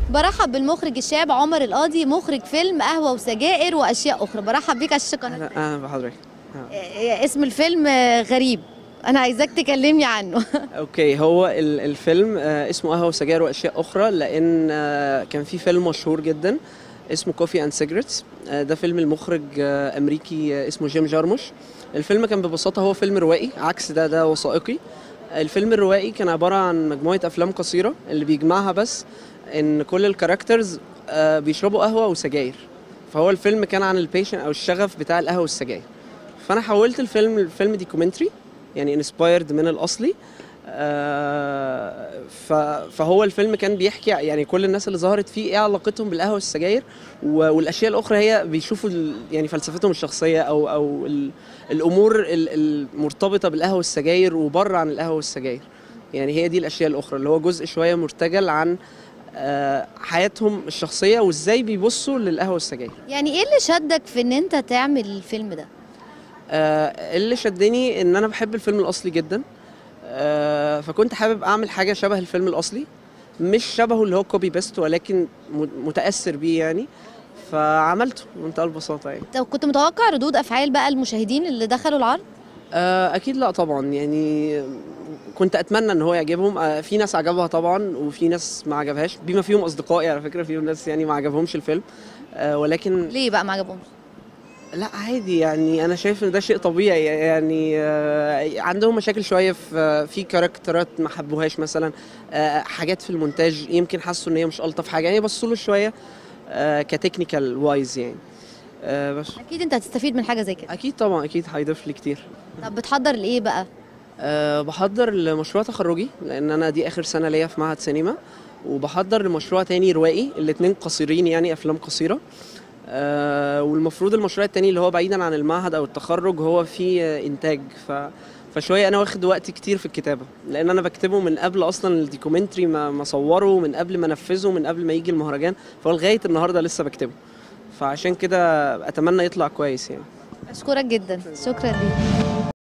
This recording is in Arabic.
برحب بالمخرج الشاب عمر القاضي، مخرج فيلم قهوة وسجائر وأشياء أخرى. برحب بيك على الشاشة قناة. اهلا بحضرتك. اسم الفيلم غريب، أنا عايزاك تكلمني عنه. اوكي، هو الفيلم اسمه قهوة وسجاير واشياء اخرى، لان كان في فيلم مشهور جدا اسمه كوفي اند سيجرتس. ده فيلم المخرج امريكي اسمه جيم جارموش. الفيلم كان ببساطة هو فيلم روائي، عكس ده وثائقي. الفيلم الروائي كان عبارة عن مجموعة افلام قصيرة اللي بيجمعها بس ان كل الكاركترز بيشربوا قهوة وسجاير. فهو الفيلم كان عن البيشن او الشغف بتاع القهوة والسجاير. فانا حولت الفيلم ديكومنتري، يعني انسبايرد من الاصلي. فهو الفيلم كان بيحكي يعني كل الناس اللي ظهرت فيه ايه علاقتهم بالقهوه والسجاير، والاشياء الاخرى هي بيشوفوا يعني فلسفتهم الشخصيه او الامور المرتبطه بالقهوه والسجاير وبره عن القهوه والسجاير. يعني هي دي الاشياء الاخرى اللي هو جزء شويه مرتجل عن حياتهم الشخصيه وازاي بيبصوا للقهوه والسجاير. يعني إيه اللي شدك في إن أنت تعمل الفيلم ده؟ اللي شدني ان انا بحب الفيلم الاصلي جدا. فكنت حابب اعمل حاجه شبه الفيلم الاصلي، مش شبهه اللي هو كوبي بيست، ولكن متاثر بيه يعني. فعملته بمنتهى البساطه يعني. طب كنت متوقع ردود أفعال بقى المشاهدين اللي دخلوا العرض؟ اكيد لا طبعا، يعني كنت اتمنى ان هو يعجبهم. في ناس عجبها طبعا وفي ناس ما عجبهاش، بما فيهم اصدقائي على فكره. فيهم ناس يعني ما عجبهمش الفيلم. ولكن ليه بقى ما عجبهمش؟ لا عادي، يعني انا شايف ان ده شيء طبيعي. يعني عندهم مشاكل شويه في كاركترات ما حبوهاش مثلا. حاجات في المونتاج يمكن حسوا ان هي مش الطف حاجه، يعني بصوا له شويه كتكنيكال وايز يعني. بس أكيد أنت هتستفيد من حاجة زي كده. اكيد طبعا، اكيد هيضيف لي كتير. طب بتحضر لإيه بقى؟ بحضر لمشروع تخرجي، لان انا دي اخر سنه ليا في معهد سينما. وبحضر لمشروع تاني روائي، الاتنين قصيرين يعني افلام قصيره. والمفروض المشروع التاني اللي هو بعيدا عن المعهد او التخرج هو في انتاج. فشويه انا واخد وقت كتير في الكتابه، لان انا بكتبه من قبل اصلا الديكومنتري ما اصوره، من قبل ما انفذه، من قبل ما يجي المهرجان. فلغايه النهارده لسه بكتبه، فعشان كده اتمنى يطلع كويس يعني. أشكرك جدا، شكرا ليك.